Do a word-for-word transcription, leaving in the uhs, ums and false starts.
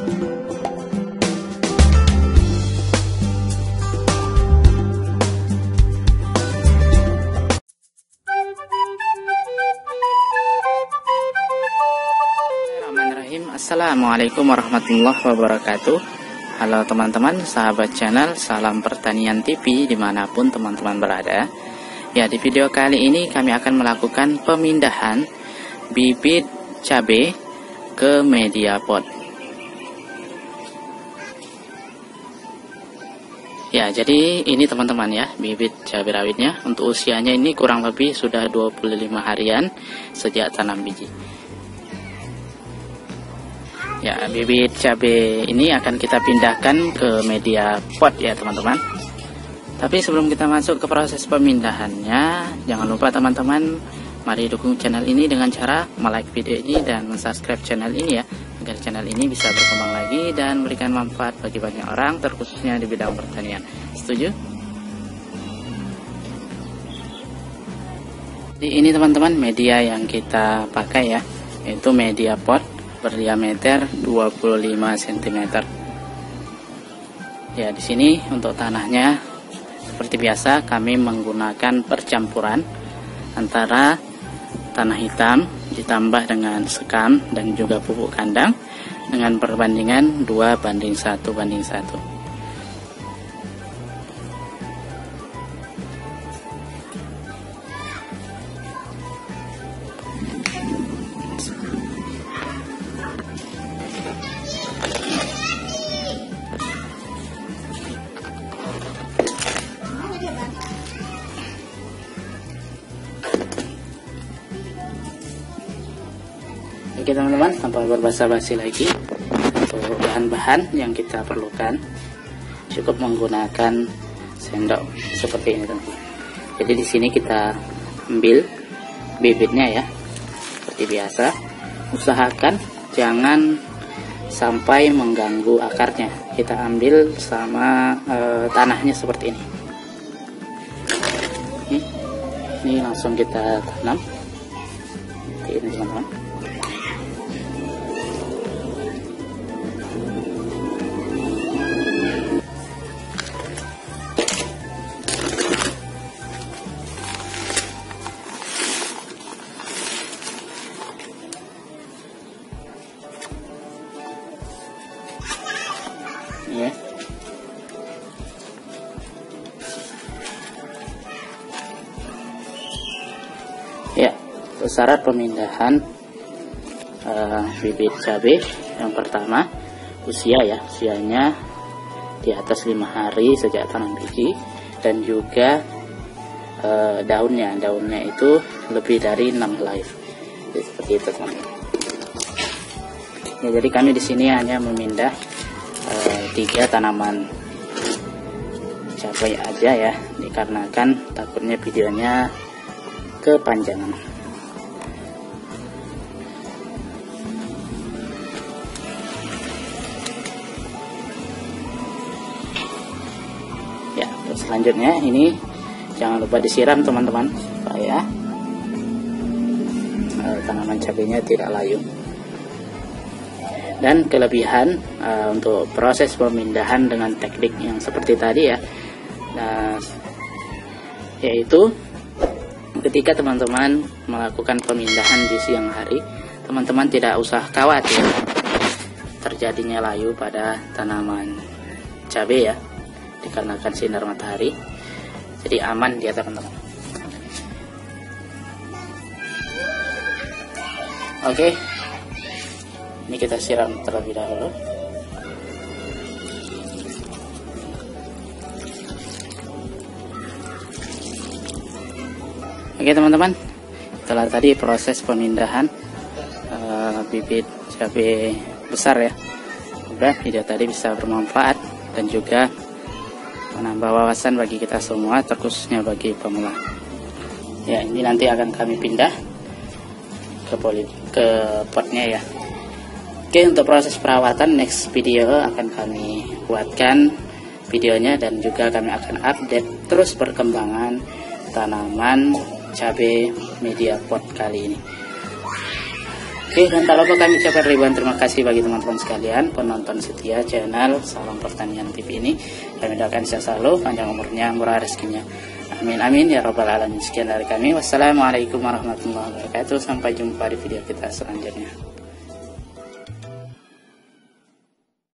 Assalamualaikum warahmatullahi wabarakatuh. Halo teman-teman, sahabat channel Salam Pertanian T V dimanapun teman-teman berada. Ya, di video kali ini kami akan melakukan pemindahan bibit cabai ke media pot. Ya, jadi ini teman-teman ya, bibit cabai rawitnya. Untuk usianya ini kurang lebih sudah dua puluh lima harian sejak tanam biji. Ya, bibit cabai ini akan kita pindahkan ke media pot ya teman-teman. Tapi sebelum kita masuk ke proses pemindahannya, jangan lupa teman-teman, mari dukung channel ini dengan cara like video ini dan subscribe channel ini ya, agar channel ini bisa berkembang lagi dan memberikan manfaat bagi banyak orang, terkhususnya di bidang pertanian. Setuju? Jadi ini teman-teman media yang kita pakai ya, yaitu media pot berdiameter dua puluh lima sentimeter. Ya, di sini untuk tanahnya seperti biasa kami menggunakan percampuran antara tanah hitam ditambah dengan sekam dan juga pupuk kandang dengan perbandingan dua banding satu banding satu. Oke teman-teman, tanpa berbasa-basi lagi, untuk bahan-bahan yang kita perlukan cukup menggunakan sendok seperti ini teman-teman. Jadi di sini kita ambil bibitnya ya, seperti biasa. Usahakan jangan sampai mengganggu akarnya. Kita ambil sama e, tanahnya seperti ini. Ini, ini langsung kita tanam. Seperti ini teman-teman. Ya. Ya, syarat pemindahan uh, bibit cabai yang pertama usia ya, usianya di atas lima hari sejak tanam biji, dan juga uh, daunnya, daunnya itu lebih dari enam helai. Jadi, seperti itu teman-teman. Ya, jadi kami di sini hanya memindah tiga tanaman cabai aja ya, dikarenakan takutnya videonya kepanjangan. Ya, terus selanjutnya ini jangan lupa disiram teman-teman, supaya eh, tanaman cabainya tidak layu. Dan kelebihan uh, untuk proses pemindahan dengan teknik yang seperti tadi ya, nah, yaitu ketika teman-teman melakukan pemindahan di siang hari, teman-teman tidak usah khawatir terjadinya layu pada tanaman cabai ya, dikarenakan sinar matahari. Jadi aman dia teman-teman. Oke, ini kita siram terlebih dahulu. Oke teman-teman, setelah tadi proses pemindahan uh, bibit cabai besar ya, udah video tadi bisa bermanfaat dan juga menambah wawasan bagi kita semua, terkhususnya bagi pemula. Ya, ini nanti akan kami pindah ke poli ke potnya ya. Oke, untuk proses perawatan next video akan kami buatkan videonya, dan juga kami akan update terus perkembangan tanaman cabai media pot kali ini. Oke, dan tak lupa kami ucapkan ribuan terima kasih bagi teman-teman sekalian, penonton setia channel Salam Pertanian T V ini. Kami doakan sehat selalu, panjang umurnya, murah rezekinya. Amin amin ya rabbal alamin. Sekian dari kami. Wassalamualaikum warahmatullahi wabarakatuh. Sampai jumpa di video kita selanjutnya.